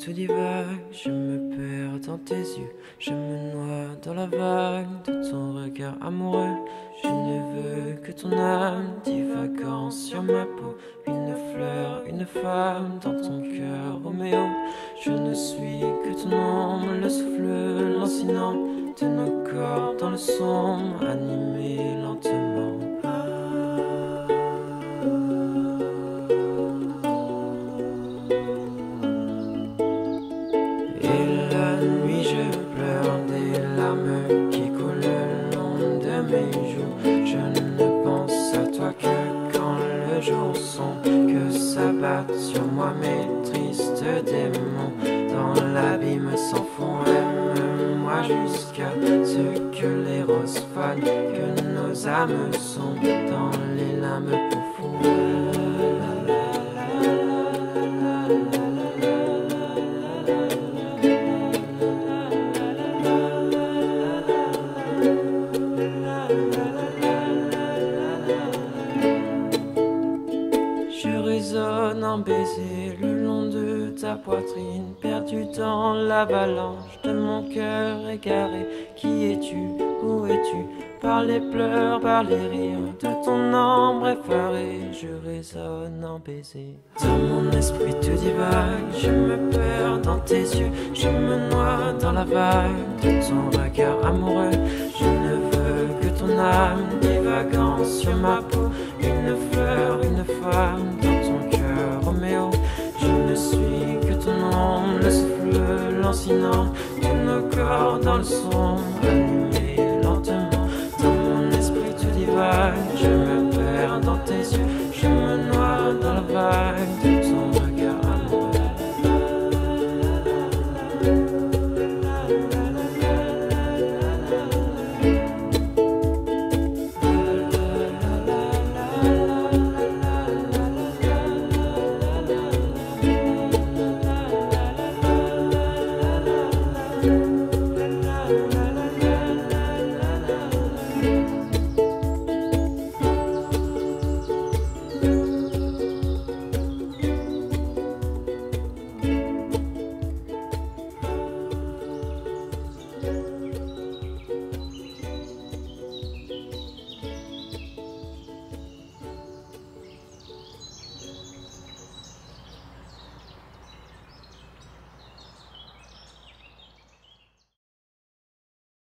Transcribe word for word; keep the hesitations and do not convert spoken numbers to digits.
tout divague, je me perds dans tes yeux, je me noie dans la vague de ton regard amoureux. Je ne veux que ton âme divagant sur ma peau, une fleur, une femme dans ton cœur, Roméo. Je ne suis que ton ombre, le souffle lancinant de nos corps dans le sombre, animé lentement. Et la nuit je pleure des larmes qui coulent le long de mes joues. Je ne pense à toi que quand le jour sombre, que s'abattent sur moi mes tristes démons. Dans l'abîme sans fond, aime-moi jusqu'à ce que les roses fanent, que nos âmes sont dans les lames profondes. Je résonne en baiser le long de ta poitrine, perdu dans l'avalanche de mon cœur égaré. Qui es-tu? Où es-tu? Par les pleurs, par les rires de ton ombre effarée, je résonne en baiser. Dans mon esprit tout divague, je me perds dans tes yeux, je me noie dans la vague de ton regard amoureux. Je ne veux que ton âme divagant sur ma peau, une fleur, une femme dans ton cœur, Roméo. Je ne suis que ton ombre, le souffle lancinant de nos corps dans le son.